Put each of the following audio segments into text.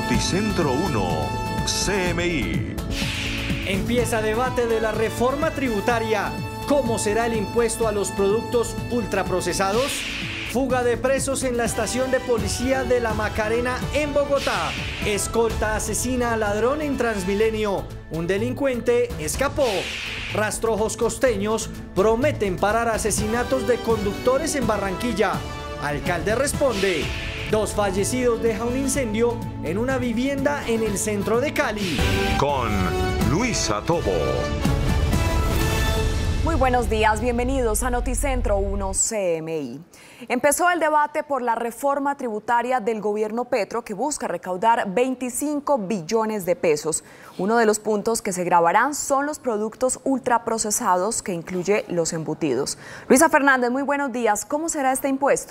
Noticentro 1, CMI. Empieza debate de la reforma tributaria. ¿Cómo será el impuesto a los productos ultraprocesados? Fuga de presos en la estación de policía de La Macarena en Bogotá. Escolta asesina a ladrón en Transmilenio. Un delincuente escapó. Rastrojos costeños prometen parar asesinatos de conductores en Barranquilla. Alcalde responde. 2 fallecidos deja un incendio en una vivienda en el centro de Cali. Con Luisa Tobo. Muy buenos días, bienvenidos a Noticentro 1 CMI. Empezó el debate por la reforma tributaria del gobierno Petro que busca recaudar 25 billones de pesos. Uno de los puntos que se gravarán son los productos ultraprocesados que incluye los embutidos. Luisa Fernández, muy buenos días. ¿Cómo será este impuesto?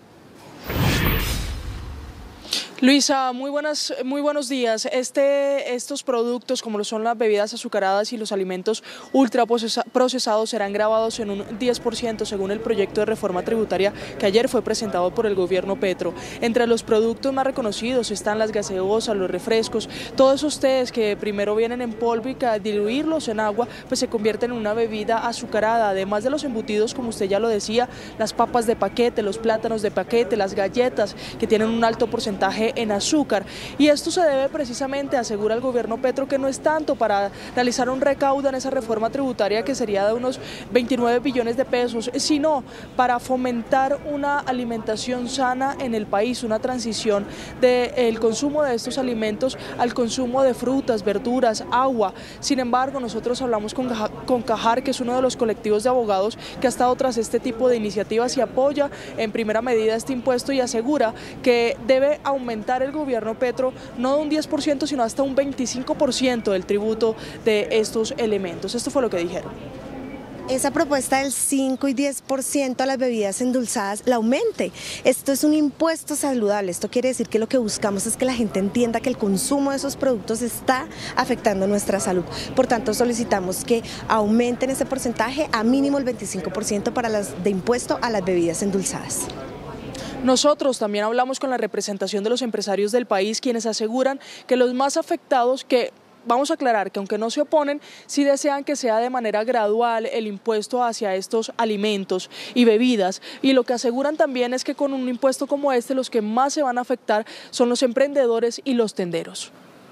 Luisa, muy buenos días. Estos productos, como lo son las bebidas azucaradas y los alimentos ultraprocesados, serán gravados en un 10% según el proyecto de reforma tributaria que ayer fue presentado por el gobierno Petro. Entre los productos más reconocidos están las gaseosas, los refrescos, todos esos tés que primero vienen en polvo y que al diluirlos en agua pues se convierten en una bebida azucarada. Además de los embutidos, como usted ya lo decía, las papas de paquete, los plátanos de paquete, las galletas que tienen un alto porcentaje en azúcar, y esto se debe precisamente, asegura el gobierno Petro, que no es tanto para realizar un recaudo en esa reforma tributaria que sería de unos 29 billones de pesos, sino para fomentar una alimentación sana en el país, una transición del consumo de estos alimentos al consumo de frutas, verduras, agua. Sin embargo, nosotros hablamos con Cajar, que es uno de los colectivos de abogados que ha estado tras este tipo de iniciativas y apoya en primera medida este impuesto, y asegura que debe aumentar el gobierno Petro no de un 10%, sino hasta un 25% del tributo de estos elementos. Esto fue lo que dijeron. Esa propuesta del 5 y 10% a las bebidas endulzadas la aumente. Esto es un impuesto saludable. Esto quiere decir que lo que buscamos es que la gente entienda que el consumo de esos productos está afectando nuestra salud. Por tanto, solicitamos que aumenten ese porcentaje a mínimo el 25% para de impuesto a las bebidas endulzadas. Nosotros también hablamos con la representación de los empresarios del país, quienes aseguran que los más afectados, que vamos a aclarar que aunque no se oponen, sí desean que sea de manera gradual el impuesto hacia estos alimentos y bebidas, y lo que aseguran también es que con un impuesto como este los que más se van a afectar son los emprendedores y los tenderos.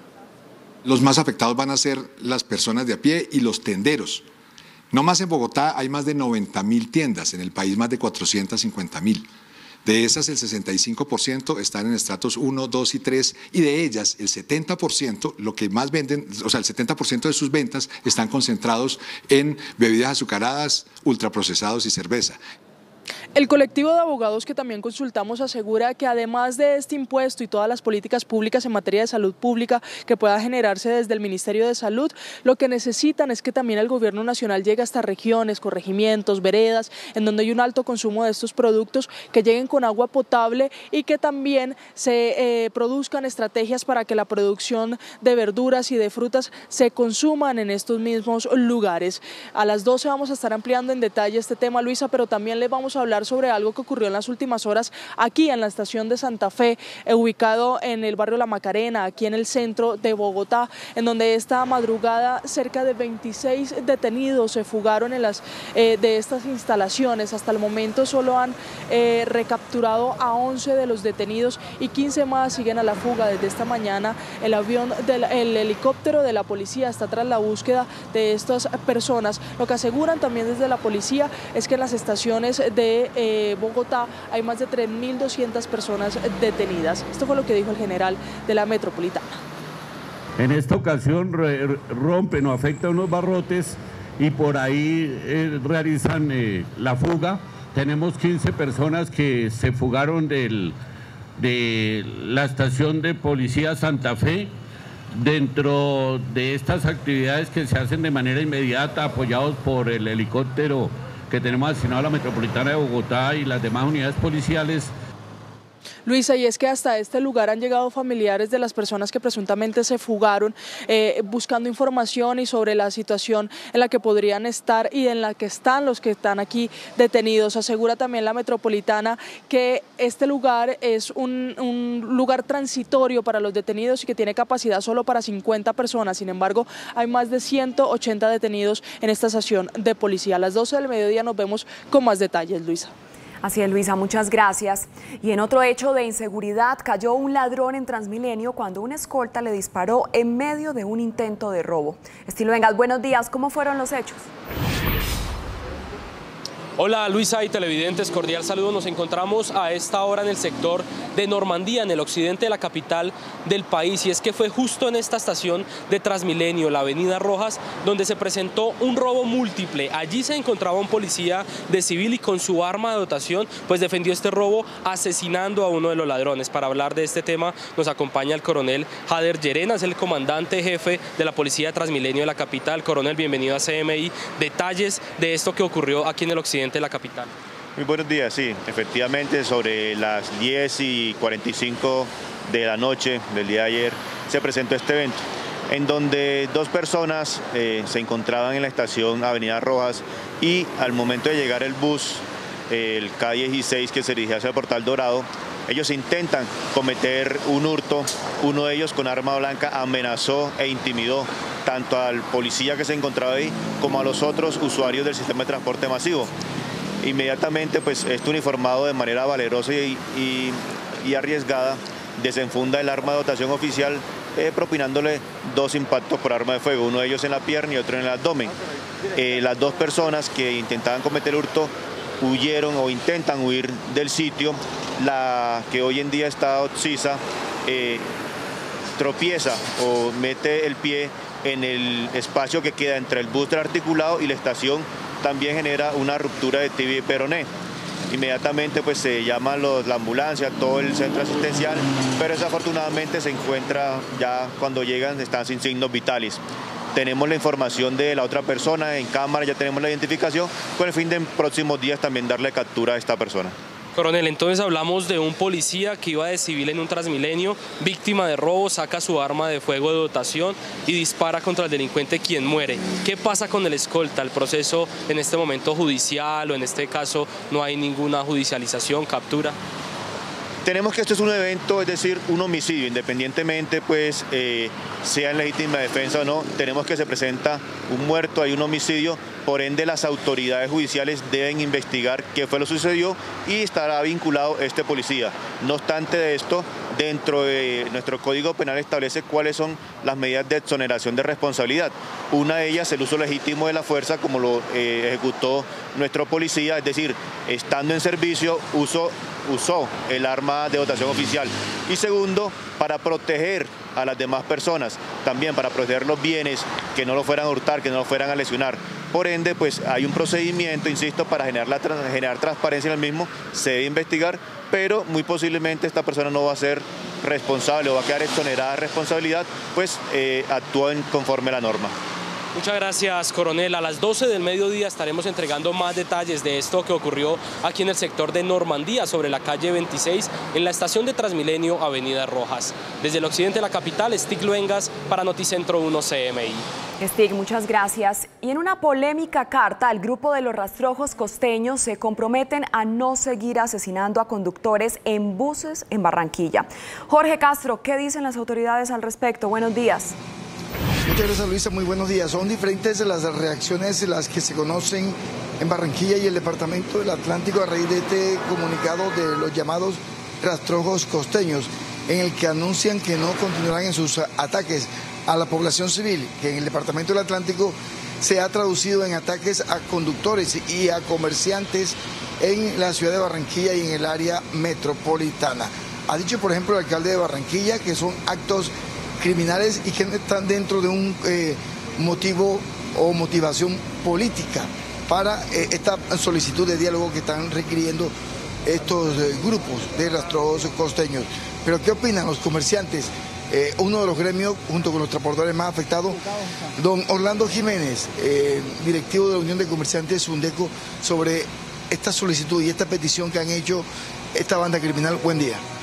Los más afectados van a ser las personas de a pie y los tenderos. No más en Bogotá hay más de 90.000 tiendas, en el país más de 450.000. De esas, el 65% están en estratos 1, 2 y 3, y de ellas el 70%, lo que más venden, o sea, el 70% de sus ventas están concentrados en bebidas azucaradas, ultraprocesados y cerveza. El colectivo de abogados que también consultamos asegura que además de este impuesto y todas las políticas públicas en materia de salud pública que pueda generarse desde el Ministerio de Salud, lo que necesitan es que también el gobierno nacional llegue hasta regiones, corregimientos, veredas, en donde hay un alto consumo de estos productos, que lleguen con agua potable y que también se produzcan estrategias para que la producción de verduras y de frutas se consuman en estos mismos lugares. A las 12 vamos a estar ampliando en detalle este tema, Luisa, pero también les vamos a hablar sobre algo que ocurrió en las últimas horas aquí en la estación de Santa Fe, ubicado en el barrio La Macarena, aquí en el centro de Bogotá, en donde esta madrugada cerca de 26 detenidos se fugaron de estas instalaciones. Hasta el momento solo han recapturado a 11 de los detenidos y 15 más siguen a la fuga. Desde esta mañana el helicóptero de la policía está tras la búsqueda de estas personas. Lo que aseguran también desde la policía es que en las estaciones de Bogotá hay más de 3.200 personas detenidas. Esto fue lo que dijo el general de la metropolitana. En esta ocasión rompen o afectan unos barrotes y por ahí realizan la fuga. Tenemos 15 personas que se fugaron de la estación de policía Santa Fe. Dentro de estas actividades que se hacen de manera inmediata, apoyados por el helicóptero que tenemos asignado a la Metropolitana de Bogotá y las demás unidades policiales. Luisa, y es que hasta este lugar han llegado familiares de las personas que presuntamente se fugaron, buscando información y sobre la situación en la que podrían estar y en la que están los que están aquí detenidos. Asegura también la Metropolitana que este lugar es un lugar transitorio para los detenidos y que tiene capacidad solo para 50 personas. Sin embargo, hay más de 180 detenidos en esta estación de policía. A las 12 del mediodía nos vemos con más detalles, Luisa. Así es, Luisa, muchas gracias. Y en otro hecho de inseguridad, cayó un ladrón en Transmilenio cuando una escolta le disparó en medio de un intento de robo. Estilo Vengas, buenos días, ¿cómo fueron los hechos? Hola Luisa y televidentes, cordial saludo. Nos encontramos a esta hora en el sector de Normandía, en el occidente de la capital del país, y es que fue justo en esta estación de Transmilenio, la avenida Rojas, donde se presentó un robo múltiple. Allí se encontraba un policía de civil y con su arma de dotación pues defendió este robo asesinando a uno de los ladrones. Para hablar de este tema nos acompaña el coronel Jader Llerena, es el comandante jefe de la policía de Transmilenio de la capital. Coronel, bienvenido a CMI. Detalles de esto que ocurrió aquí en el occidente de la capital. Muy buenos días, sí, efectivamente sobre las 10:45 de la noche del día de ayer se presentó este evento en donde dos personas se encontraban en la estación Avenida Rojas y al momento de llegar el bus, el K16 que se dirigía hacia el Portal Dorado, ellos intentan cometer un hurto. Uno de ellos con arma blanca amenazó e intimidó tanto al policía que se encontraba ahí como a los otros usuarios del sistema de transporte masivo. Inmediatamente, pues, este uniformado de manera valerosa y arriesgada desenfunda el arma de dotación oficial, propinándole dos impactos por arma de fuego, uno de ellos en la pierna y otro en el abdomen. Las dos personas que intentaban cometer hurto huyeron o intentan huir del sitio. La que hoy en día está occisa tropieza o mete el pie en el espacio que queda entre el bus del articulado y la estación, también genera una ruptura de tibia y peroné. Inmediatamente pues se llama la ambulancia, todo el centro asistencial, pero desafortunadamente se encuentra ya cuando llegan están sin signos vitales. Tenemos la información de la otra persona en cámara, ya tenemos la identificación, con el fin de en próximos días también darle captura a esta persona. Coronel, entonces hablamos de un policía que iba de civil en un Transmilenio, víctima de robo, saca su arma de fuego de dotación y dispara contra el delincuente, quien muere. ¿Qué pasa con el escolta? ¿El proceso en este momento judicial o en este caso no hay ninguna judicialización, captura? Tenemos que esto es un evento, es decir, un homicidio, independientemente pues sea en legítima defensa o no, tenemos que se presenta un muerto, hay un homicidio, por ende las autoridades judiciales deben investigar qué fue lo que sucedió y estará vinculado este policía. No obstante de esto, dentro de nuestro Código Penal establece cuáles son las medidas de exoneración de responsabilidad. Una de ellas, el uso legítimo de la fuerza, como lo ejecutó nuestro policía, es decir, estando en servicio, usó el arma de dotación oficial. Y segundo, para proteger a las demás personas, también para proteger los bienes, que no lo fueran a hurtar, que no lo fueran a lesionar. Por ende, pues hay un procedimiento, insisto, para generar transparencia en el mismo, se debe investigar, pero muy posiblemente esta persona no va a ser responsable o va a quedar exonerada de responsabilidad, pues actuó conforme a la norma. Muchas gracias, coronel. A las 12 del mediodía estaremos entregando más detalles de esto que ocurrió aquí en el sector de Normandía, sobre la calle 26, en la estación de Transmilenio, Avenida Rojas. Desde el occidente de la capital, Estilo Vengas para Noticentro 1 CMI. Stig, muchas gracias. Y en una polémica carta, el grupo de los rastrojos costeños se comprometen a no seguir asesinando a conductores en buses en Barranquilla. Jorge Castro, ¿qué dicen las autoridades al respecto? Buenos días. Muchas gracias, Luisa, muy buenos días. Son diferentes las reacciones las que se conocen en Barranquilla y el Departamento del Atlántico a raíz de este comunicado de los llamados rastrojos costeños, en el que anuncian que no continuarán en sus ataques a la población civil, que en el Departamento del Atlántico se ha traducido en ataques a conductores y a comerciantes en la ciudad de Barranquilla y en el área metropolitana. Ha dicho, por ejemplo, el alcalde de Barranquilla que son actos criminales y que están dentro de un motivo o motivación política para esta solicitud de diálogo que están requiriendo estos grupos de rastrojos costeños. Pero ¿qué opinan los comerciantes? Uno de los gremios, junto con los transportadores más afectados, don Orlando Jiménez, directivo de la Unión de Comerciantes Undeco, sobre esta solicitud y esta petición que han hecho esta banda criminal. Buen día.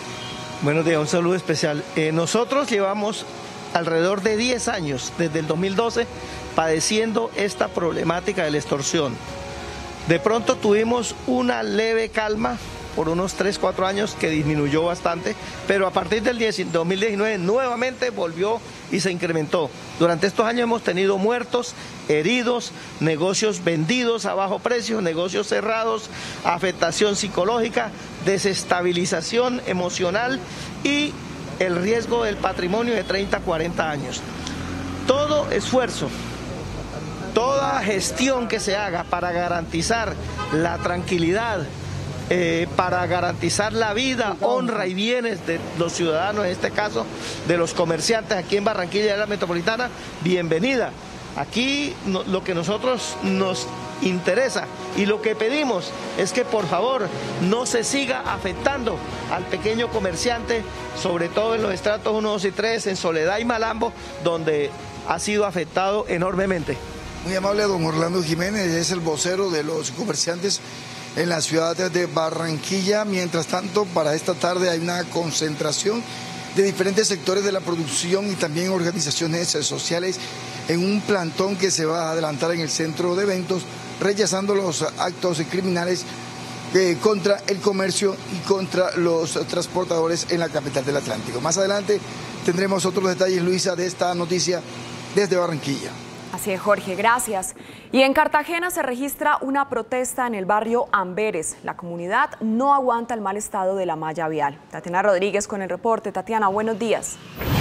Buenos días, un saludo especial. Nosotros llevamos alrededor de 10 años, desde el 2012, padeciendo esta problemática de la extorsión. De pronto tuvimos una leve calma por unos 3-4 años que disminuyó bastante, pero a partir del 2019 nuevamente volvió y se incrementó. Durante estos años hemos tenido muertos, heridos, negocios vendidos a bajo precio, negocios cerrados, afectación psicológica, desestabilización emocional y el riesgo del patrimonio de 30-40 años. Todo esfuerzo, toda gestión que se haga para garantizar la tranquilidad, para garantizar la vida, honra y bienes de los ciudadanos, en este caso de los comerciantes aquí en Barranquilla y en la metropolitana, bienvenida. Aquí lo que nosotros nos interesa y lo que pedimos es que por favor no se siga afectando al pequeño comerciante, sobre todo en los estratos 1, 2 y 3, en Soledad y Malambo, donde ha sido afectado enormemente. Muy amable don Orlando Jiménez, es el vocero de los comerciantes en la ciudad de Barranquilla. Mientras tanto, para esta tarde hay una concentración de diferentes sectores de la producción y también organizaciones sociales en un plantón que se va a adelantar en el centro de eventos, rechazando los actos criminales contra el comercio y contra los transportadores en la capital del Atlántico. Más adelante tendremos otros detalles, Luisa, de esta noticia desde Barranquilla. Así es, Jorge, gracias. Y en Cartagena se registra una protesta en el barrio Amberes. La comunidad no aguanta el mal estado de la malla vial. Tatiana Rodríguez con el reporte. Tatiana, buenos días.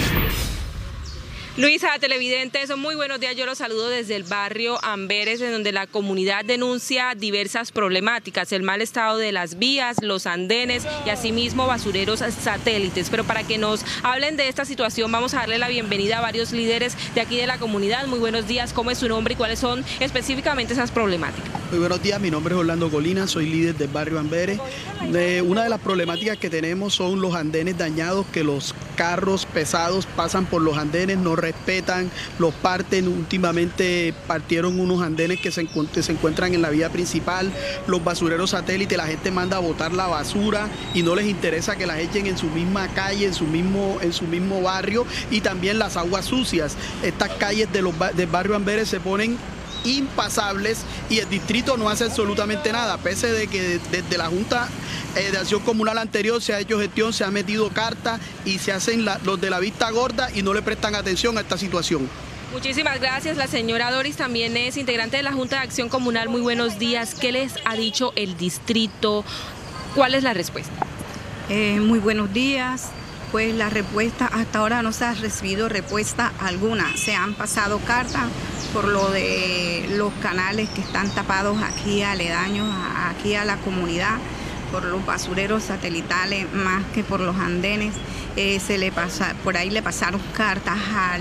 Luisa, televidentes, muy buenos días. Yo los saludo desde el barrio Amberes, en donde la comunidad denuncia diversas problemáticas, el mal estado de las vías, los andenes y asimismo basureros satélites. Pero para que nos hablen de esta situación, vamos a darle la bienvenida a varios líderes de aquí de la comunidad. Muy buenos días, ¿cómo es su nombre y cuáles son específicamente esas problemáticas? Muy buenos días, mi nombre es Orlando Colina, soy líder del barrio Amberes. Una de las problemáticas que tenemos son los andenes dañados, que los carros pesados pasan por los andenes, no respetan, los parten. Últimamente partieron unos andenes que se encuentran en la vía principal, los basureros satélites, la gente manda a botar la basura y no les interesa que la echen en su misma calle, en su mismo barrio, y también las aguas sucias. Estas calles del barrio Amberes se ponen impasables y el distrito no hace absolutamente nada, pese de que desde la Junta de Acción Comunal anterior se ha hecho gestión, se ha metido carta y se hacen los de la vista gorda y no le prestan atención a esta situación. Muchísimas gracias. La señora Doris también es integrante de la Junta de Acción Comunal. Muy buenos días. ¿Qué les ha dicho el distrito? ¿Cuál es la respuesta? Muy buenos días. Pues la respuesta, hasta ahora no se ha recibido respuesta alguna. Se han pasado cartas por lo de los canales que están tapados aquí aledaños, aquí a la comunidad, por los basureros satelitales más que por los andenes. Por ahí le pasaron cartas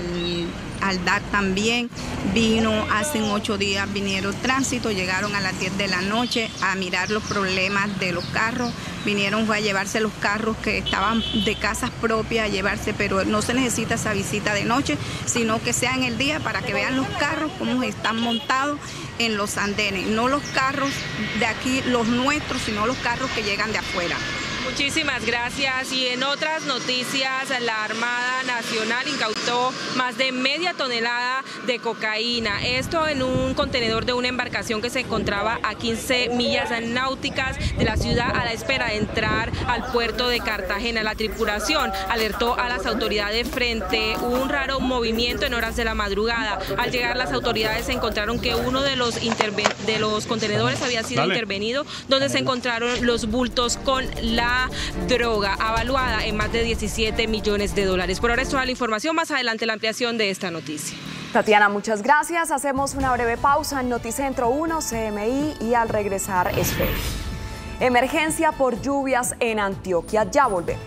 al DAC también. Hace 8 días vinieron tránsito, llegaron a las 10 de la noche a mirar los problemas de los carros. Vinieron a llevarse los carros que estaban de casas propias, a llevarse, pero no se necesita esa visita de noche, sino que sea en el día para que vean los carros cómo están montados en los andenes. No los carros de aquí, los nuestros, sino los carros que llegan de afuera. Muchísimas gracias. Y en otras noticias, la Armada Nacional incautó más de media tonelada de cocaína. Esto en un contenedor de una embarcación que se encontraba a 15 millas náuticas de la ciudad a la espera de entrar al puerto de Cartagena. La tripulación alertó a las autoridades frente a un raro movimiento en horas de la madrugada. Al llegar las autoridades encontraron que uno de los contenedores había sido intervenido, donde se encontraron los bultos con la droga avaluada en más de 17 millones de dólares. Por ahora es toda la información, más adelante la ampliación de esta noticia. Tatiana, muchas gracias. Hacemos una breve pausa en Noticentro 1 CMI y al regresar Esfera. Emergencia por lluvias en Antioquia. Ya volvemos.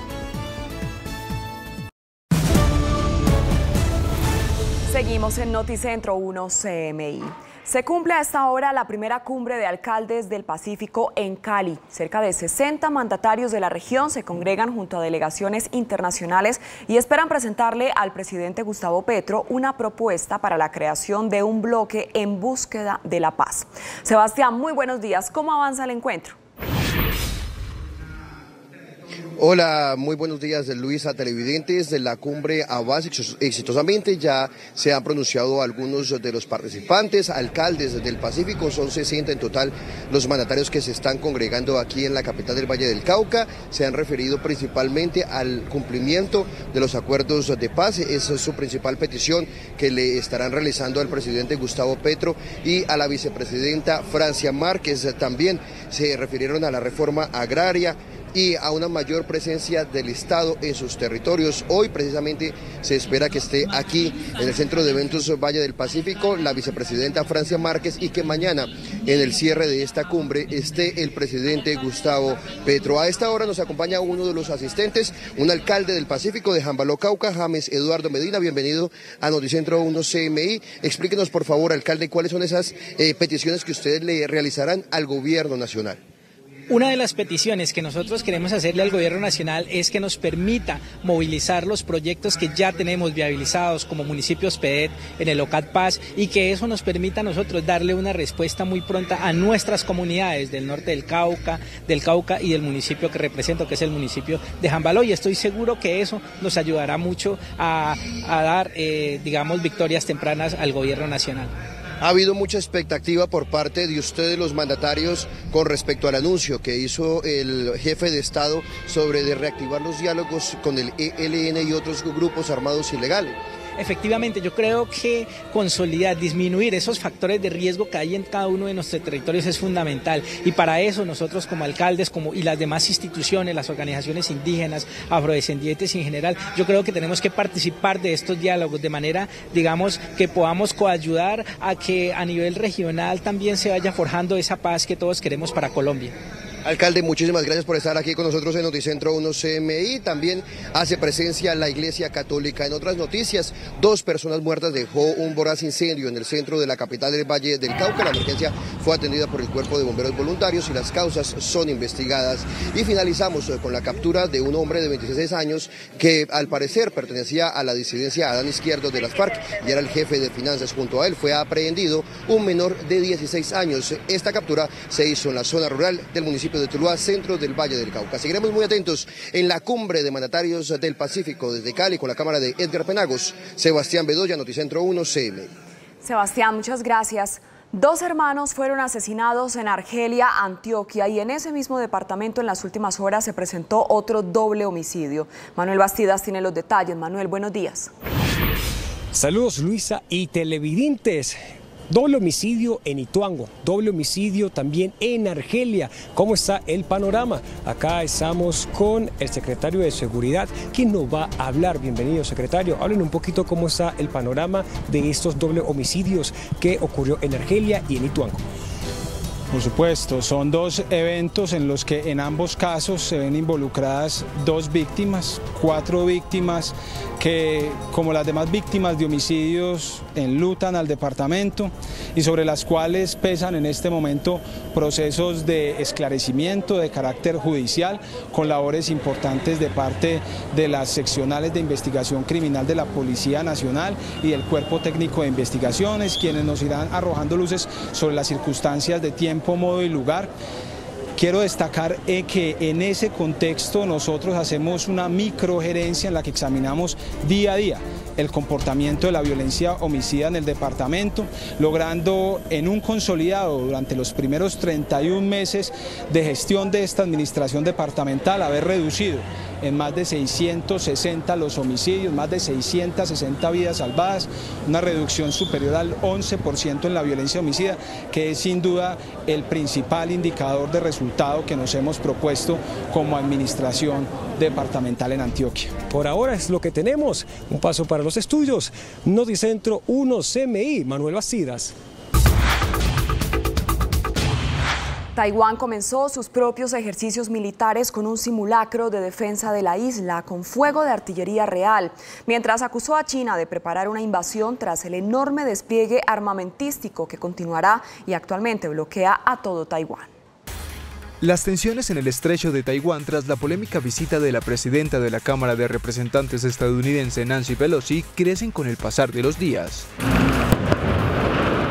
Seguimos en Noticentro 1 CMI. Se cumple a esta hora la primera cumbre de alcaldes del Pacífico en Cali. Cerca de 60 mandatarios de la región se congregan junto a delegaciones internacionales y esperan presentarle al presidente Gustavo Petro una propuesta para la creación de un bloque en búsqueda de la paz. Sebastián, muy buenos días. ¿Cómo avanza el encuentro? Hola, muy buenos días, Luisa, televidentes. De la cumbre avanza exitosamente, ya se han pronunciado algunos de los participantes, alcaldes del Pacífico, son 60 en total los mandatarios que se están congregando aquí en la capital del Valle del Cauca. Se han referido principalmente al cumplimiento de los acuerdos de paz, esa es su principal petición que le estarán realizando al presidente Gustavo Petro y a la vicepresidenta Francia Márquez. También se refirieron a la reforma agraria y a una mayor presencia del Estado en sus territorios. Hoy precisamente se espera que esté aquí en el Centro de Eventos Valle del Pacífico la vicepresidenta Francia Márquez y que mañana en el cierre de esta cumbre esté el presidente Gustavo Petro. A esta hora nos acompaña uno de los asistentes, un alcalde del Pacífico de Jambaló, Cauca, James Eduardo Medina. Bienvenido a Noticentro 1 CMI. Explíquenos por favor, alcalde, cuáles son esas peticiones que ustedes le realizarán al gobierno nacional. Una de las peticiones que nosotros queremos hacerle al gobierno nacional es que nos permita movilizar los proyectos que ya tenemos viabilizados como municipios PEDET en el OCAT Paz y que eso nos permita a nosotros darle una respuesta muy pronta a nuestras comunidades del norte del Cauca y del municipio que represento, que es el municipio de Jambaló, y estoy seguro que eso nos ayudará mucho a dar, digamos, victorias tempranas al gobierno nacional. Ha habido mucha expectativa por parte de ustedes, los mandatarios, con respecto al anuncio que hizo el jefe de Estado sobre de reactivar los diálogos con el ELN y otros grupos armados ilegales. Efectivamente, yo creo que consolidar, disminuir esos factores de riesgo que hay en cada uno de nuestros territorios es fundamental, y para eso nosotros como alcaldes y las demás instituciones, las organizaciones indígenas, afrodescendientes en general, yo creo que tenemos que participar de estos diálogos de manera, digamos, que podamos coayudar a que a nivel regional también se vaya forjando esa paz que todos queremos para Colombia. Alcalde, muchísimas gracias por estar aquí con nosotros en Noticentro 1 CMI. También hace presencia la Iglesia Católica. En otras noticias, 2 personas muertas dejó un voraz incendio en el centro de la capital del Valle del Cauca. La emergencia fue atendida por el Cuerpo de Bomberos Voluntarios y las causas son investigadas. Y finalizamos con la captura de un hombre de 26 años que al parecer pertenecía a la disidencia Adán Izquierdo de las FARC y era el jefe de finanzas. Junto a él fue aprehendido un menor de 16 años. Esta captura se hizo en la zona rural del municipio de Tuluá, centro del Valle del Cauca. Seguiremos muy atentos en la cumbre de mandatarios del Pacífico desde Cali con la cámara de Edgar Penagos. Sebastián Bedoya, Noticentro 1 CMI. Sebastián, muchas gracias. 2 hermanos fueron asesinados en Argelia, Antioquia, y en ese mismo departamento en las últimas horas se presentó otro doble homicidio. Manuel Bastidas tiene los detalles. Manuel, buenos días. Saludos, Luisa y televidentes. Doble homicidio en Ituango, doble homicidio también en Argelia. ¿Cómo está el panorama? Acá estamos con el secretario de Seguridad, quien nos va a hablar. Bienvenido, secretario. Hablen un poquito cómo está el panorama de estos doble homicidios que ocurrió en Argelia y en Ituango. Por supuesto, son 2 eventos en los que en ambos casos se ven involucradas 2 víctimas, 4 víctimas que, como las demás víctimas de homicidios, enlutan al departamento y sobre las cuales pesan en este momento procesos de esclarecimiento de carácter judicial con labores importantes de parte de las seccionales de investigación criminal de la Policía Nacional y del Cuerpo Técnico de Investigaciones, quienes nos irán arrojando luces sobre las circunstancias de tiempo, modo y lugar. Quiero destacar que en ese contexto nosotros hacemos una microgerencia en la que examinamos día a día el comportamiento de la violencia homicida en el departamento, logrando en un consolidado durante los primeros 31 meses de gestión de esta administración departamental haber reducido en más de 660 los homicidios, más de 660 vidas salvadas, una reducción superior al 11% en la violencia homicida, que es sin duda el principal indicador de resultado que nos hemos propuesto como administración departamental en Antioquia. Por ahora es lo que tenemos. Un paso para los estudios. Noticentro 1 CMI, Manuel Bastidas. Taiwán comenzó sus propios ejercicios militares con un simulacro de defensa de la isla con fuego de artillería real, mientras acusó a China de preparar una invasión tras el enorme despliegue armamentístico que continuará y actualmente bloquea a todo Taiwán. Las tensiones en el estrecho de Taiwán tras la polémica visita de la presidenta de la Cámara de Representantes estadounidense Nancy Pelosi crecen con el pasar de los días.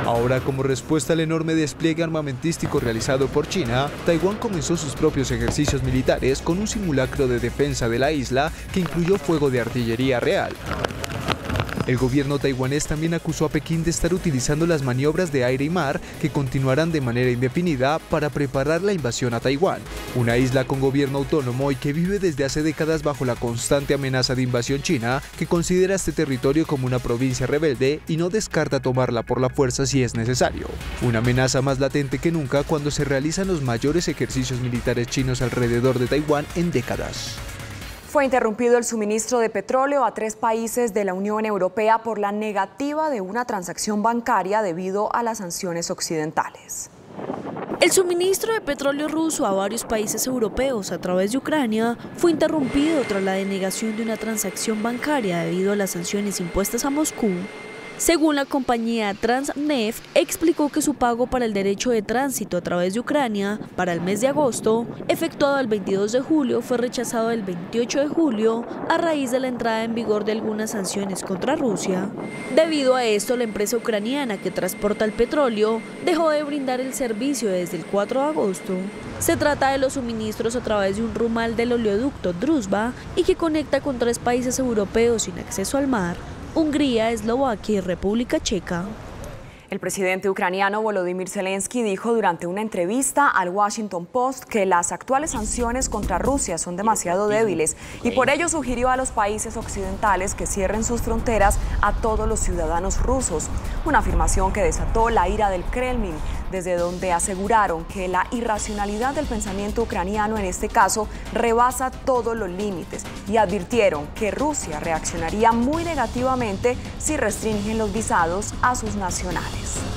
Ahora, como respuesta al enorme despliegue armamentístico realizado por China, Taiwán comenzó sus propios ejercicios militares con un simulacro de defensa de la isla que incluyó fuego de artillería real. El gobierno taiwanés también acusó a Pekín de estar utilizando las maniobras de aire y mar que continuarán de manera indefinida para preparar la invasión a Taiwán, una isla con gobierno autónomo y que vive desde hace décadas bajo la constante amenaza de invasión china, que considera este territorio como una provincia rebelde y no descarta tomarla por la fuerza si es necesario. Una amenaza más latente que nunca cuando se realizan los mayores ejercicios militares chinos alrededor de Taiwán en décadas. Fue interrumpido el suministro de petróleo a 3 países de la Unión Europea por la negativa de una transacción bancaria debido a las sanciones occidentales. El suministro de petróleo ruso a varios países europeos a través de Ucrania fue interrumpido tras la denegación de una transacción bancaria debido a las sanciones impuestas a Moscú. Según la compañía Transneft, explicó que su pago para el derecho de tránsito a través de Ucrania para el mes de agosto, efectuado el 22 de julio, fue rechazado el 28 de julio a raíz de la entrada en vigor de algunas sanciones contra Rusia. Debido a esto, la empresa ucraniana que transporta el petróleo dejó de brindar el servicio desde el 4 de agosto. Se trata de los suministros a través de un ramal del oleoducto Druzhba y que conecta con 3 países europeos sin acceso al mar: Hungría, Eslovaquia y República Checa. El presidente ucraniano Volodymyr Zelensky dijo durante una entrevista al Washington Post que las actuales sanciones contra Rusia son demasiado débiles y por ello sugirió a los países occidentales que cierren sus fronteras a todos los ciudadanos rusos, una afirmación que desató la ira del Kremlin, desde donde aseguraron que la irracionalidad del pensamiento ucraniano en este caso rebasa todos los límites y advirtieron que Rusia reaccionaría muy negativamente si restringen los visados a sus nacionales.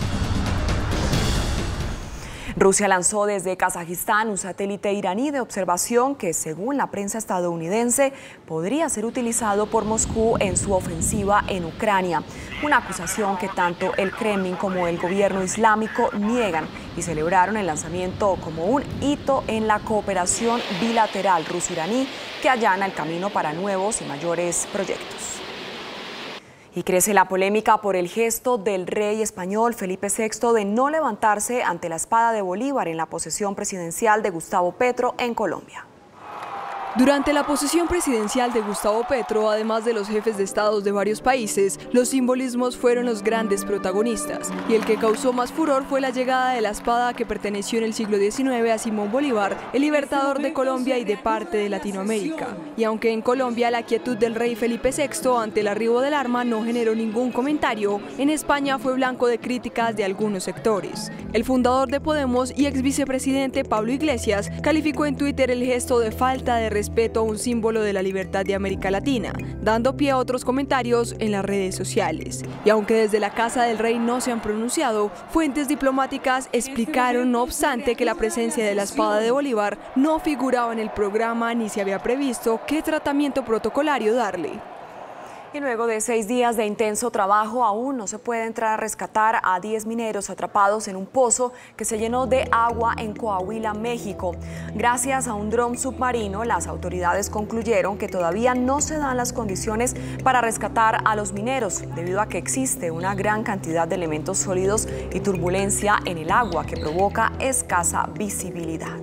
Rusia lanzó desde Kazajistán un satélite iraní de observación que, según la prensa estadounidense, podría ser utilizado por Moscú en su ofensiva en Ucrania. Una acusación que tanto el Kremlin como el gobierno islámico niegan y celebraron el lanzamiento como un hito en la cooperación bilateral ruso-iraní que allana el camino para nuevos y mayores proyectos. Y crece la polémica por el gesto del rey español Felipe VI de no levantarse ante la espada de Bolívar en la posesión presidencial de Gustavo Petro en Colombia. Durante la posesión presidencial de Gustavo Petro, además de los jefes de estados de varios países, los simbolismos fueron los grandes protagonistas, y el que causó más furor fue la llegada de la espada que perteneció en el siglo XIX a Simón Bolívar, el libertador de Colombia y de parte de Latinoamérica. Y aunque en Colombia la quietud del rey Felipe VI ante el arribo del arma no generó ningún comentario, en España fue blanco de críticas de algunos sectores. El fundador de Podemos y ex vicepresidente Pablo Iglesias calificó en Twitter el gesto de falta de respeto a un símbolo de la libertad de América Latina, dando pie a otros comentarios en las redes sociales. Y aunque desde la Casa del Rey no se han pronunciado, fuentes diplomáticas explicaron, no obstante, que la presencia de la espada de Bolívar no figuraba en el programa ni se había previsto qué tratamiento protocolario darle. Y luego de 6 días de intenso trabajo, aún no se puede entrar a rescatar a 10 mineros atrapados en un pozo que se llenó de agua en Coahuila, México. Gracias a un dron submarino, las autoridades concluyeron que todavía no se dan las condiciones para rescatar a los mineros, debido a que existe una gran cantidad de elementos sólidos y turbulencia en el agua que provoca escasa visibilidad.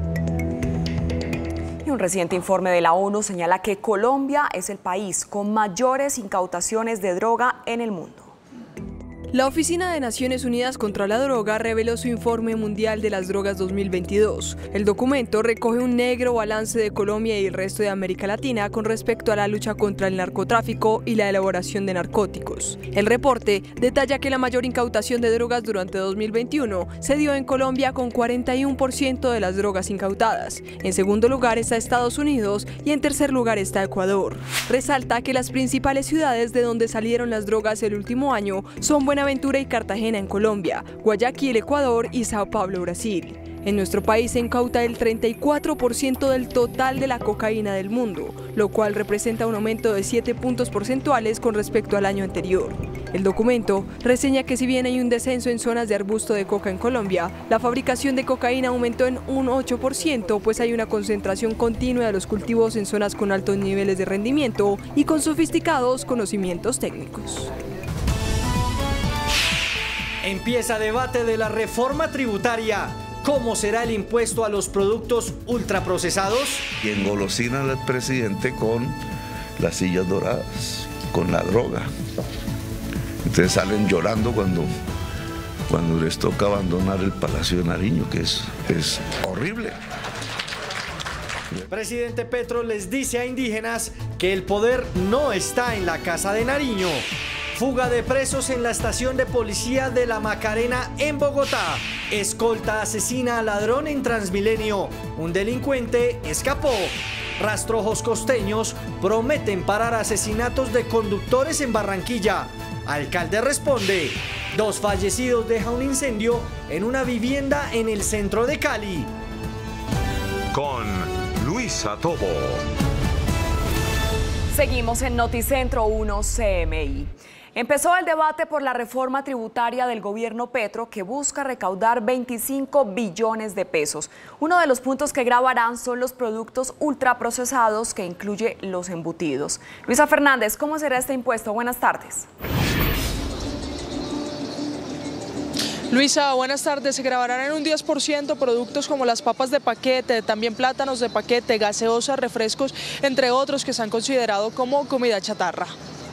Un reciente informe de la ONU señala que Colombia es el país con mayores incautaciones de droga en el mundo. La Oficina de Naciones Unidas contra la Droga reveló su informe mundial de las drogas 2022. El documento recoge un negro balance de Colombia y el resto de América Latina con respecto a la lucha contra el narcotráfico y la elaboración de narcóticos. El reporte detalla que la mayor incautación de drogas durante 2021 se dio en Colombia con 41% de las drogas incautadas. En segundo lugar está Estados Unidos y en tercer lugar está Ecuador. Resalta que las principales ciudades de donde salieron las drogas el último año son Buenaventura y Cartagena en Colombia, Guayaquil, Ecuador y Sao Paulo, Brasil. En nuestro país se incauta el 34% del total de la cocaína del mundo, lo cual representa un aumento de 7 puntos porcentuales con respecto al año anterior. El documento reseña que si bien hay un descenso en zonas de arbusto de coca en Colombia, la fabricación de cocaína aumentó en un 8%, pues hay una concentración continua de los cultivos en zonas con altos niveles de rendimiento y con sofisticados conocimientos técnicos. Empieza debate de la reforma tributaria. ¿Cómo será el impuesto a los productos ultraprocesados? Y engolosinan al presidente con las sillas doradas, con la droga. Entonces salen llorando cuando les toca abandonar el Palacio de Nariño, que es horrible. El presidente Petro les dice a indígenas que el poder no está en la Casa de Nariño. Fuga de presos en la estación de policía de La Macarena en Bogotá. Escolta asesina a ladrón en Transmilenio. Un delincuente escapó. Rastrojos costeños prometen parar asesinatos de conductores en Barranquilla. Alcalde responde. 2 fallecidos deja un incendio en una vivienda en el centro de Cali. Con Luisa Tobo. Seguimos en Noticentro 1 CMI. Empezó el debate por la reforma tributaria del gobierno Petro que busca recaudar 25 billones de pesos. Uno de los puntos que grabarán son los productos ultraprocesados que incluye los embutidos. Luisa Fernández, ¿cómo será este impuesto? Buenas tardes. Luisa, buenas tardes. Se grabarán en un 10% productos como las papas de paquete, también plátanos de paquete, gaseosas, refrescos, entre otros que se han considerado como comida chatarra.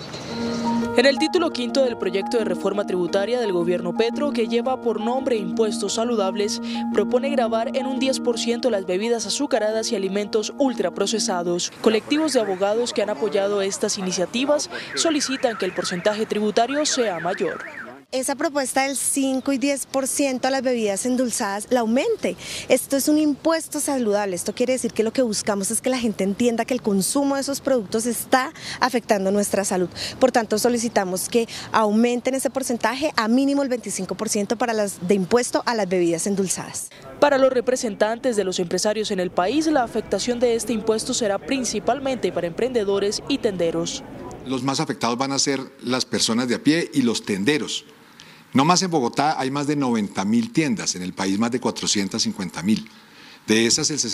En el título quinto del proyecto de reforma tributaria del gobierno Petro, que lleva por nombre Impuestos Saludables, propone gravar en un 10% las bebidas azucaradas y alimentos ultraprocesados. Colectivos de abogados que han apoyado estas iniciativas solicitan que el porcentaje tributario sea mayor. Esa propuesta del 5 y 10% a las bebidas endulzadas la aumente. Esto es un impuesto saludable. Esto quiere decir que lo que buscamos es que la gente entienda que el consumo de esos productos está afectando nuestra salud. Por tanto, solicitamos que aumenten ese porcentaje a mínimo el 25% para de impuesto a las bebidas endulzadas. Para los representantes de los empresarios en el país, la afectación de este impuesto será principalmente para emprendedores y tenderos. Los más afectados van a ser las personas de a pie y los tenderos. No más en Bogotá hay más de 90.000 tiendas, en el país más de 450.000. De esas el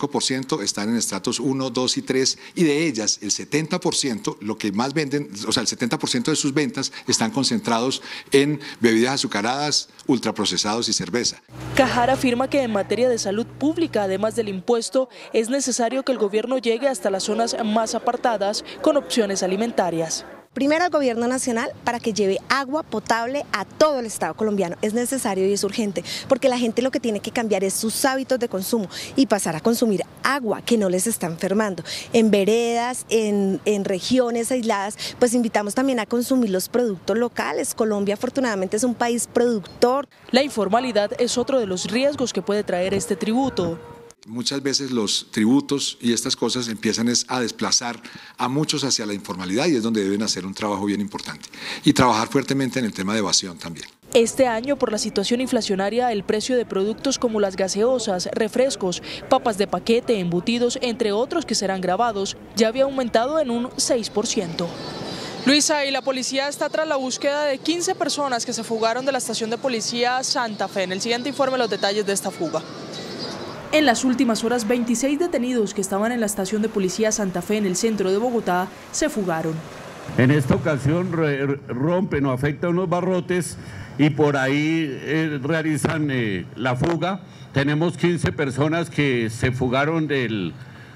65% están en estratos 1, 2 y 3 y de ellas el 70%, lo que más venden, o sea el 70% de sus ventas están concentrados en bebidas azucaradas, ultraprocesados y cerveza. Cajar afirma que en materia de salud pública, además del impuesto, es necesario que el gobierno llegue hasta las zonas más apartadas con opciones alimentarias. Primero al gobierno nacional para que lleve agua potable a todo el Estado colombiano. Es necesario y es urgente, porque la gente lo que tiene que cambiar es sus hábitos de consumo y pasar a consumir agua que no les está enfermando. En veredas, en regiones aisladas, pues invitamos también a consumir los productos locales. Colombia afortunadamente es un país productor. La informalidad es otro de los riesgos que puede traer este tributo. Muchas veces los tributos y estas cosas empiezan a desplazar a muchos hacia la informalidad y es donde deben hacer un trabajo bien importante y trabajar fuertemente en el tema de evasión también. Este año, por la situación inflacionaria, el precio de productos como las gaseosas, refrescos, papas de paquete, embutidos, entre otros que serán gravados, ya había aumentado en un 6%. Luisa, y la policía está tras la búsqueda de 15 personas que se fugaron de la estación de policía Santa Fe. En el siguiente informe los detalles de esta fuga. En las últimas horas, 26 detenidos que estaban en la estación de policía Santa Fe en el centro de Bogotá se fugaron. En esta ocasión rompen o afectan unos barrotes y por ahí realizan la fuga. Tenemos 15 personas que se fugaron de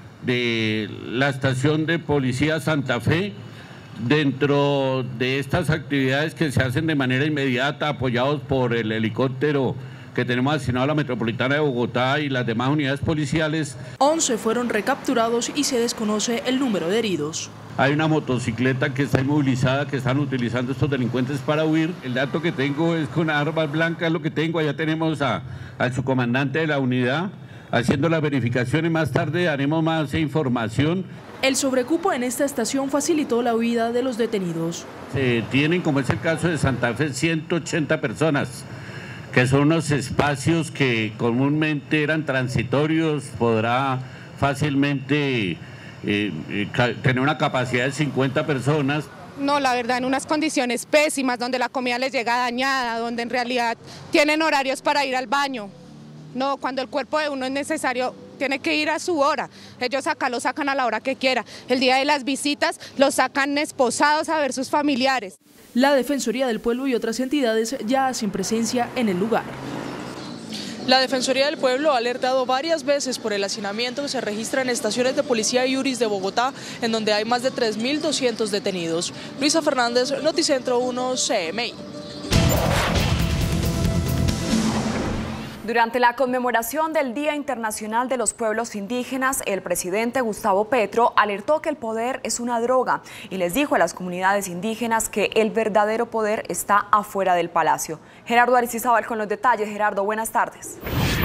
la estación de policía Santa Fe. Dentro de estas actividades que se hacen de manera inmediata, apoyados por el helicóptero que tenemos asignado a la Metropolitana de Bogotá y las demás unidades policiales. 11 fueron recapturados y se desconoce el número de heridos. Hay una motocicleta que está inmovilizada, que están utilizando estos delincuentes para huir. El dato que tengo es con armas blancas, lo que tengo. Allá tenemos al subcomandante de la unidad haciendo las verificaciones. Más tarde haremos más información. El sobrecupo en esta estación facilitó la huida de los detenidos. Tienen, como es el caso de Santa Fe, 180 personas, que son unos espacios que comúnmente eran transitorios, podrá fácilmente tener una capacidad de 50 personas. No, la verdad, en unas condiciones pésimas, donde la comida les llega dañada, donde en realidad tienen horarios para ir al baño. No, cuando el cuerpo de uno es necesario tiene que ir a su hora. Ellos acá lo sacan a la hora que quiera. El día de las visitas los sacan esposados a ver sus familiares. La Defensoría del Pueblo y otras entidades ya hacen presencia en el lugar. La Defensoría del Pueblo ha alertado varias veces por el hacinamiento que se registra en estaciones de policía y URIs de Bogotá, en donde hay más de 3.200 detenidos. Luisa Fernández, Noticentro 1, CMI. Durante la conmemoración del Día Internacional de los Pueblos Indígenas, el presidente Gustavo Petro alertó que el poder es una droga y les dijo a las comunidades indígenas que el verdadero poder está afuera del palacio. Gerardo Aristizábal con los detalles. Gerardo, buenas tardes.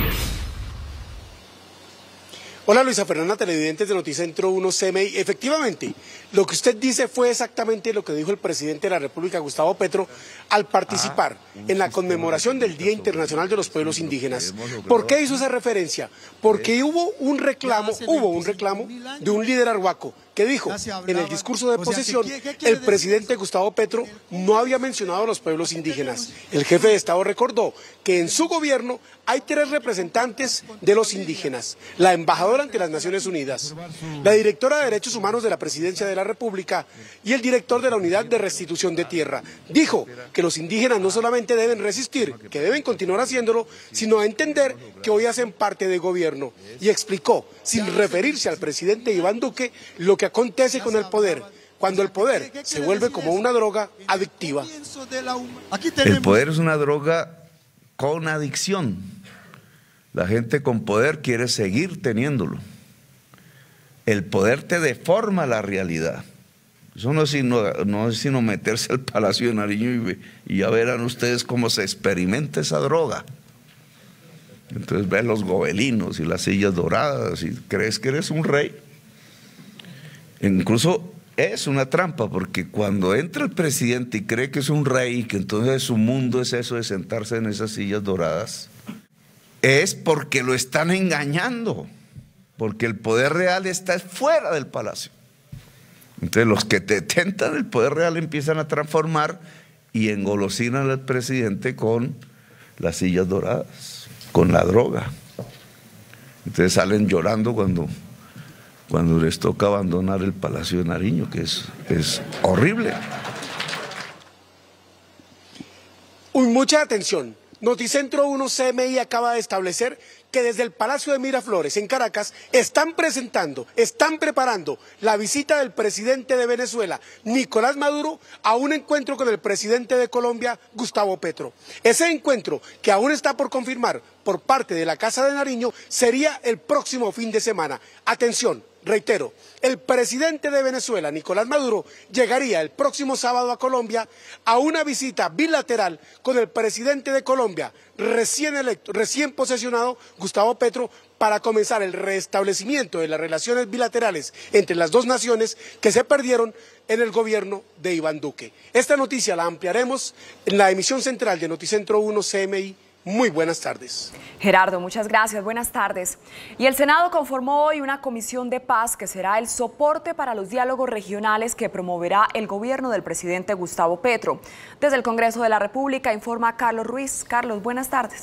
Hola Luisa Fernanda, televidentes de Noticentro 1 CMI. Efectivamente, lo que usted dice fue exactamente lo que dijo el presidente de la República, Gustavo Petro, al participar en la conmemoración del Día Internacional de los Pueblos Indígenas. ¿Por qué hizo esa referencia? Porque hubo un reclamo de un líder arhuaco que dijo en el discurso de posesión, el presidente Gustavo Petro no había mencionado a los pueblos indígenas. El jefe de Estado recordó que en su gobierno hay 3 representantes de los indígenas: la embajadora ante las Naciones Unidas, la directora de Derechos Humanos de la Presidencia de la República y el director de la Unidad de Restitución de Tierra. Dijo que los indígenas no solamente deben resistir, que deben continuar haciéndolo, sino entender que hoy hacen parte del gobierno. Y explicó, sin referirse al presidente Iván Duque, lo que acontece con el poder, cuando el poder se vuelve como una droga adictiva. El poder es una droga con adicción. La gente con poder quiere seguir teniéndolo. El poder te deforma la realidad. Eso no es sino meterse al Palacio de Nariño y ya verán ustedes cómo se experimenta esa droga. Entonces ves los gobelinos y las sillas doradas y crees que eres un rey. Incluso es una trampa, porque cuando entra el presidente y cree que es un rey y que entonces su mundo es eso de sentarse en esas sillas doradas, es porque lo están engañando, porque el poder real está fuera del palacio. Entonces los que te tentan el poder real empiezan a transformar y engolosinan al presidente con las sillas doradas, con la droga. Entonces salen llorando cuando les toca abandonar el Palacio de Nariño, que es horrible. Mucha atención. Noticentro 1 CMI acaba de establecer que desde el Palacio de Miraflores, en Caracas, están preparando la visita del presidente de Venezuela, Nicolás Maduro, a un encuentro con el presidente de Colombia, Gustavo Petro. Ese encuentro, que aún está por confirmar por parte de la Casa de Nariño, sería el próximo fin de semana. Atención, reitero, el presidente de Venezuela, Nicolás Maduro, llegaría el próximo sábado a Colombia a una visita bilateral con el presidente de Colombia, recién posesionado, Gustavo Petro, para comenzar el restablecimiento de las relaciones bilaterales entre las dos naciones que se perdieron en el gobierno de Iván Duque. Esta noticia la ampliaremos en la emisión central de Noticentro 1 CMI. Muy buenas tardes. Gerardo, muchas gracias. Buenas tardes. Y el Senado conformó hoy una comisión de paz que será el soporte para los diálogos regionales que promoverá el gobierno del presidente Gustavo Petro. Desde el Congreso de la República informa Carlos Ruiz. Carlos, buenas tardes.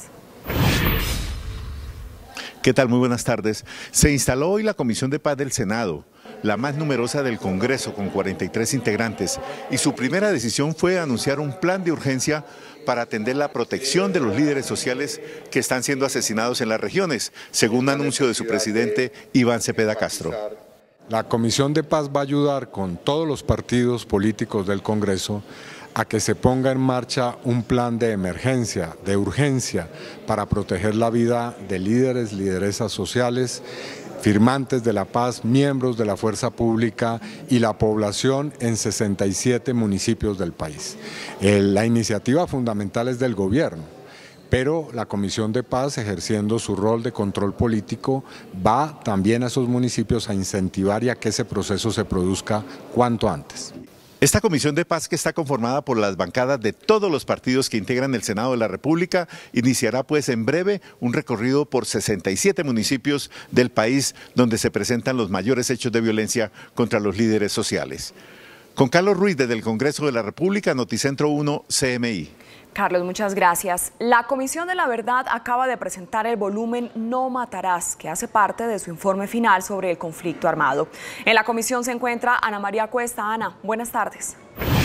¿Qué tal? Muy buenas tardes. Se instaló hoy la Comisión de Paz del Senado, la más numerosa del Congreso, con 43 integrantes, y su primera decisión fue anunciar un plan de urgencia para atender la protección de los líderes sociales que están siendo asesinados en las regiones, según anuncio de su presidente Iván Cepeda Castro. La Comisión de Paz va a ayudar con todos los partidos políticos del Congreso a que se ponga en marcha un plan de emergencia, de urgencia, para proteger la vida de líderes, lideresas sociales, firmantes de la paz, miembros de la fuerza pública y la población en 67 municipios del país. La iniciativa fundamental es del gobierno, pero la Comisión de Paz, ejerciendo su rol de control político, va también a esos municipios a incentivar y a que ese proceso se produzca cuanto antes. Esta Comisión de Paz, que está conformada por las bancadas de todos los partidos que integran el Senado de la República, iniciará pues en breve un recorrido por 67 municipios del país donde se presentan los mayores hechos de violencia contra los líderes sociales. Con Carlos Ruiz desde el Congreso de la República, Noticentro 1 CMI. Carlos, muchas gracias. La Comisión de la Verdad acaba de presentar el volumen No Matarás, que hace parte de su informe final sobre el conflicto armado. En la comisión se encuentra Ana María Cuesta. Ana, buenas tardes.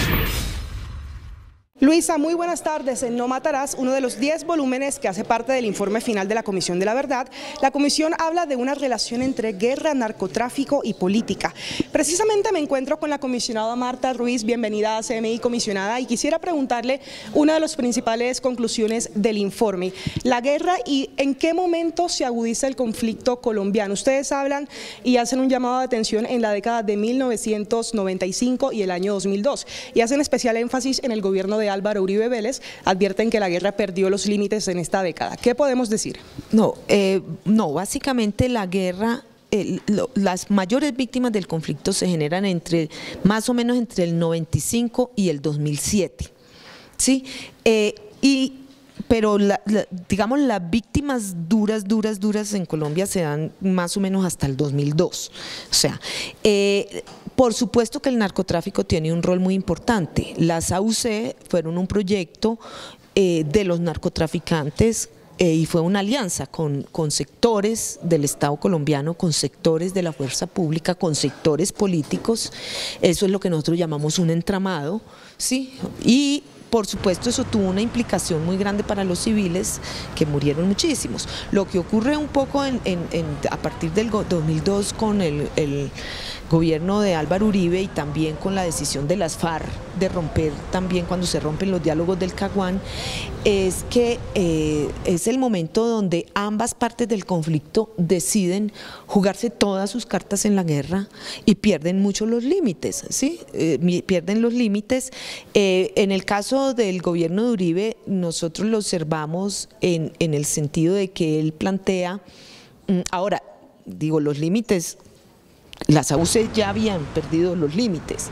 Luisa, muy buenas tardes. En No Matarás, uno de los 10 volúmenes que hace parte del informe final de la Comisión de la Verdad, la Comisión habla de una relación entre guerra, narcotráfico y política. Precisamente me encuentro con la comisionada Marta Ruiz, bienvenida a CMI, comisionada, y quisiera preguntarle una de las principales conclusiones del informe, la guerra y en qué momento se agudiza el conflicto colombiano. Ustedes hablan y hacen un llamado de atención en la década de 1995 y el año 2002, y hacen especial énfasis en el gobierno de Álvaro Uribe Vélez, advierten que la guerra perdió los límites en esta década. ¿Qué podemos decir? No, básicamente la guerra, las mayores víctimas del conflicto se generan más o menos entre el 95 y el 2007, ¿sí? Pero digamos las víctimas duras en Colombia se dan más o menos hasta el 2002. O sea, por supuesto que el narcotráfico tiene un rol muy importante. Las AUC fueron un proyecto de los narcotraficantes y fue una alianza con sectores del Estado colombiano, con sectores de la fuerza pública, con sectores políticos. Eso es lo que nosotros llamamos un entramado, ¿sí? Y por supuesto eso tuvo una implicación muy grande para los civiles, que murieron muchísimos. Lo que ocurre un poco a partir del 2002 con el gobierno de Álvaro Uribe y también con la decisión de las FARC de romper también cuando se rompen los diálogos del Caguán, es que es el momento donde ambas partes del conflicto deciden jugarse todas sus cartas en la guerra y pierden mucho los límites, ¿sí? Pierden los límites. En el caso del gobierno de Uribe, nosotros lo observamos en el sentido de que él plantea, ahora, digo, los límites, las AUC ya habían perdido los límites,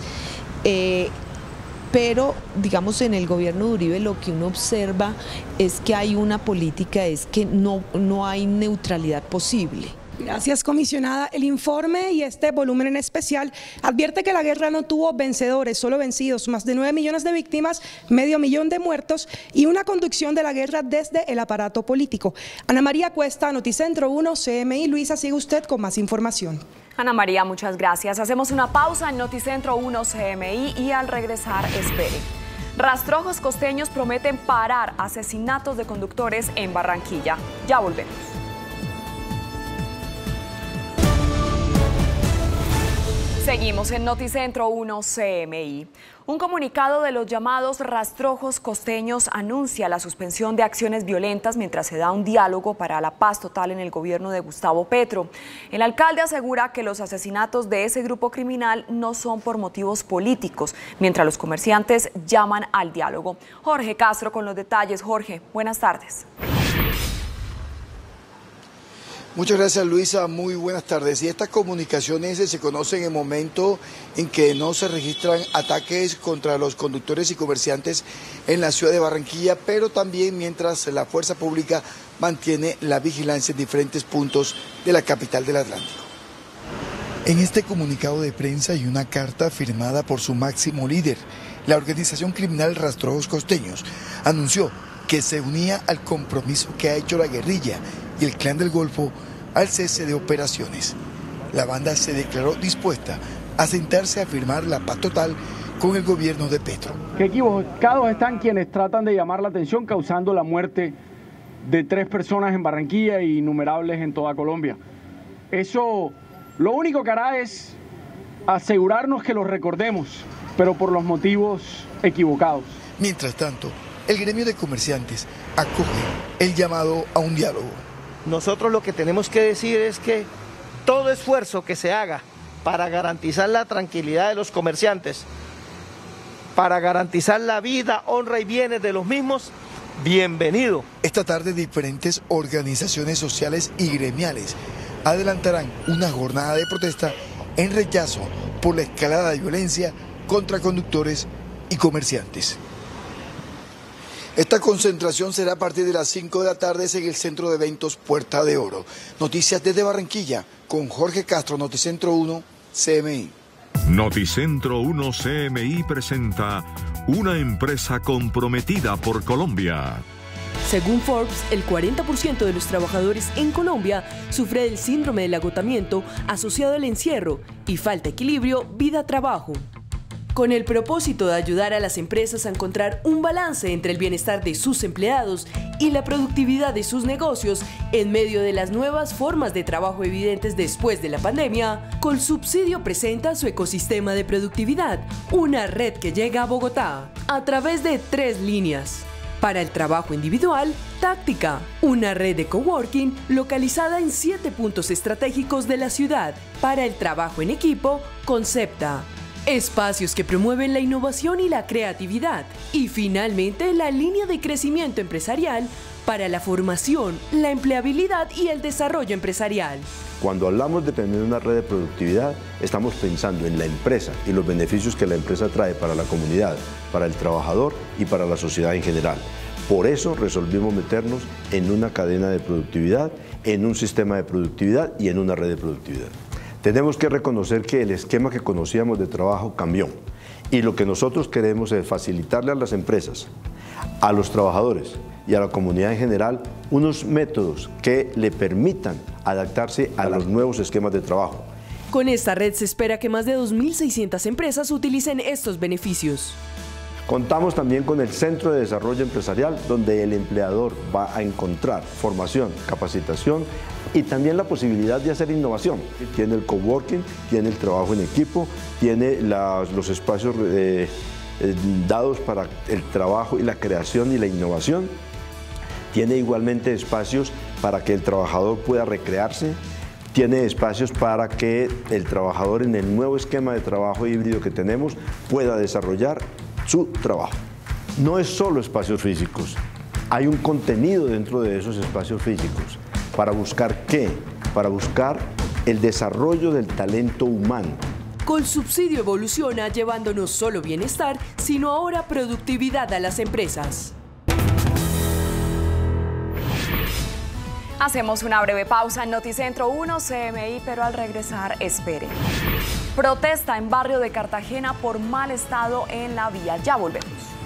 pero digamos en el gobierno de Uribe lo que uno observa es que hay una política, es que no hay neutralidad posible. Gracias, comisionada. El informe y este volumen en especial advierte que la guerra no tuvo vencedores, solo vencidos, más de 9 millones de víctimas, medio millón de muertos y una conducción de la guerra desde el aparato político. Ana María Cuesta, Noticentro 1, CMI. Luisa, sigue usted con más información. Ana María, muchas gracias. Hacemos una pausa en Noticentro 1 CMI y al regresar, espere. Rastrojos costeños prometen parar asesinatos de conductores en Barranquilla. Ya volvemos. Seguimos en Noticentro 1 CMI. Un comunicado de los llamados rastrojos costeños anuncia la suspensión de acciones violentas mientras se da un diálogo para la paz total en el gobierno de Gustavo Petro. El alcalde asegura que los asesinatos de ese grupo criminal no son por motivos políticos, mientras los comerciantes llaman al diálogo. Jorge Castro con los detalles. Jorge, buenas tardes. Muchas gracias, Luisa, muy buenas tardes. Y estas comunicaciones se conocen en el momento en que no se registran ataques contra los conductores y comerciantes en la ciudad de Barranquilla, pero también mientras la fuerza pública mantiene la vigilancia en diferentes puntos de la capital del Atlántico. En este comunicado de prensa hay una carta firmada por su máximo líder. La organización criminal Rastrojos Costeños anunció que se unía al compromiso que ha hecho la guerrilla y el Clan del Golfo al cese de operaciones. La banda se declaró dispuesta a sentarse a firmar la paz total con el gobierno de Petro. Qué equivocados están quienes tratan de llamar la atención causando la muerte de 3 personas en Barranquilla y innumerables en toda Colombia. Eso lo único que hará es asegurarnos que los recordemos, pero por los motivos equivocados. Mientras tanto, el gremio de comerciantes acoge el llamado a un diálogo. Nosotros lo que tenemos que decir es que todo esfuerzo que se haga para garantizar la tranquilidad de los comerciantes, para garantizar la vida, honra y bienes de los mismos, bienvenido. Esta tarde diferentes organizaciones sociales y gremiales adelantarán una jornada de protesta en rechazo por la escalada de violencia contra conductores y comerciantes. Esta concentración será a partir de las 5 de la tarde en el Centro de Eventos Puerta de Oro. Noticias desde Barranquilla con Jorge Castro, Noticentro 1, CMI. Noticentro 1 CMI presenta una empresa comprometida por Colombia. Según Forbes, el 40% de los trabajadores en Colombia sufre del síndrome del agotamiento asociado al encierro y falta equilibrio vida-trabajo. Con el propósito de ayudar a las empresas a encontrar un balance entre el bienestar de sus empleados y la productividad de sus negocios en medio de las nuevas formas de trabajo evidentes después de la pandemia, Colsubsidio presenta su ecosistema de productividad, una red que llega a Bogotá a través de 3 líneas. Para el trabajo individual, Táctica, una red de coworking localizada en 7 puntos estratégicos de la ciudad. Para el trabajo en equipo, Concepta, espacios que promueven la innovación y la creatividad. Y finalmente, la línea de crecimiento empresarial para la formación, la empleabilidad y el desarrollo empresarial. Cuando hablamos de tener una red de productividad, estamos pensando en la empresa y los beneficios que la empresa trae para la comunidad, para el trabajador y para la sociedad en general. Por eso resolvimos meternos en una cadena de productividad, en un sistema de productividad y en una red de productividad. Tenemos que reconocer que el esquema que conocíamos de trabajo cambió y lo que nosotros queremos es facilitarle a las empresas, a los trabajadores y a la comunidad en general unos métodos que le permitan adaptarse a los nuevos esquemas de trabajo. Con esta red se espera que más de 2.600 empresas utilicen estos beneficios. Contamos también con el Centro de Desarrollo Empresarial, donde el empleador va a encontrar formación, capacitación y también la posibilidad de hacer innovación. Tiene el coworking, tiene el trabajo en equipo, tiene los espacios dados para el trabajo y la creación y la innovación. Tiene igualmente espacios para que el trabajador pueda recrearse. Tiene espacios para que el trabajador en el nuevo esquema de trabajo híbrido que tenemos pueda desarrollar su trabajo. No es solo espacios físicos, hay un contenido dentro de esos espacios físicos. ¿Para buscar qué? Para buscar el desarrollo del talento humano. Colsubsidio evoluciona llevando no solo bienestar, sino ahora productividad a las empresas. Hacemos una breve pausa en Noticentro 1 CMI, pero al regresar, espere. Protesta en barrio de Cartagena por mal estado en la vía. Ya volvemos.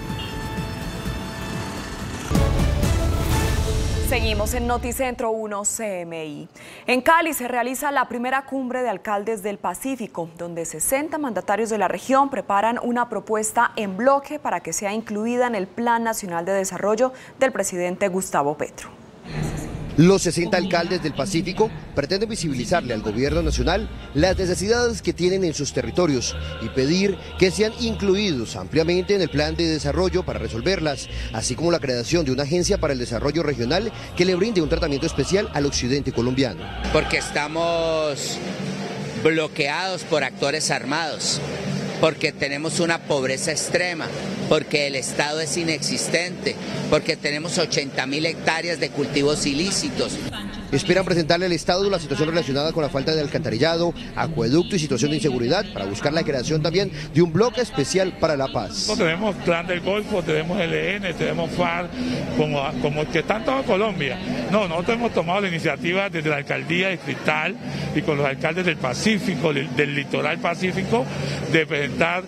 Seguimos en Noticentro 1 CMI. En Cali se realiza la primera cumbre de alcaldes del Pacífico, donde 60 mandatarios de la región preparan una propuesta en bloque para que sea incluida en el Plan Nacional de Desarrollo del presidente Gustavo Petro. Los 60 alcaldes del Pacífico pretenden visibilizarle al gobierno nacional las necesidades que tienen en sus territorios y pedir que sean incluidos ampliamente en el plan de desarrollo para resolverlas, así como la creación de una agencia para el desarrollo regional que le brinde un tratamiento especial al occidente colombiano. Porque estamos bloqueados por actores armados, porque tenemos una pobreza extrema, porque el Estado es inexistente, porque tenemos 80.000 hectáreas de cultivos ilícitos. Esperan presentarle al Estado la situación relacionada con la falta de alcantarillado, acueducto y situación de inseguridad para buscar la creación también de un bloque especial para la paz. Tenemos Clan del Golfo, tenemos ELN, tenemos FARC, como que está en toda Colombia. No, nosotros hemos tomado la iniciativa desde la alcaldía distrital y con los alcaldes del Pacífico, del litoral pacífico, de presentar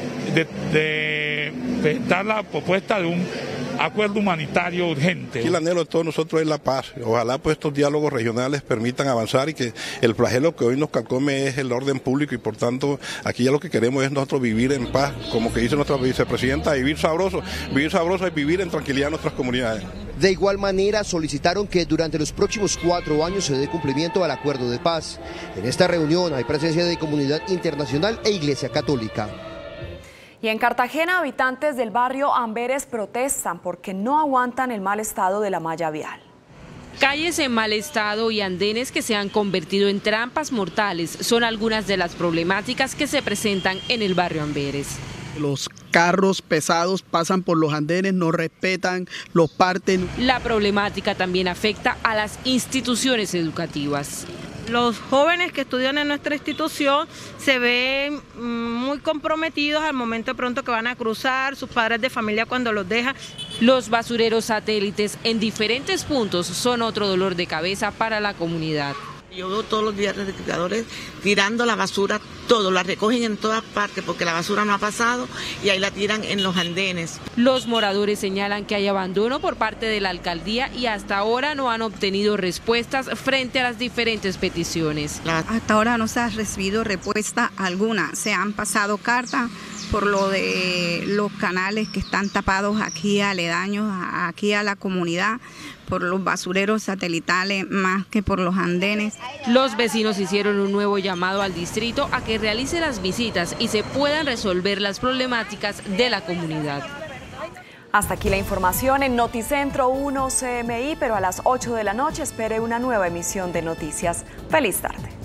la propuesta de un acuerdo humanitario urgente. Aquí el anhelo de todos nosotros es la paz. Ojalá pues estos diálogos regionales permitan avanzar y que el flagelo que hoy nos carcome es el orden público y por tanto aquí ya lo que queremos es nosotros vivir en paz, como que dice nuestra vicepresidenta, vivir sabroso y vivir en tranquilidad en nuestras comunidades. De igual manera solicitaron que durante los próximos 4 años se dé cumplimiento al acuerdo de paz. En esta reunión hay presencia de comunidad internacional e Iglesia Católica. Y en Cartagena, habitantes del barrio Amberes protestan porque no aguantan el mal estado de la malla vial. Calles en mal estado y andenes que se han convertido en trampas mortales son algunas de las problemáticas que se presentan en el barrio Amberes. Los carros pesados pasan por los andenes, no respetan, los parten. La problemática también afecta a las instituciones educativas. Los jóvenes que estudian en nuestra institución se ven muy comprometidos al momento de pronto que van a cruzar, sus padres de familia cuando los dejan. Los basureros satélites en diferentes puntos son otro dolor de cabeza para la comunidad. Yo veo todos los días recicladores tirando la basura, todo, la recogen en todas partes porque la basura no ha pasado y ahí la tiran en los andenes. Los moradores señalan que hay abandono por parte de la alcaldía y hasta ahora no han obtenido respuestas frente a las diferentes peticiones. Hasta ahora no se ha recibido respuesta alguna, se han pasado cartas por lo de los canales que están tapados aquí aledaños, aquí a la comunidad, por los basureros satelitales más que por los andenes. Los vecinos hicieron un nuevo llamado al distrito a que realice las visitas y se puedan resolver las problemáticas de la comunidad. Hasta aquí la información en Noticentro 1 CMI, pero a las 8 de la noche espere una nueva emisión de noticias. ¡Feliz tarde!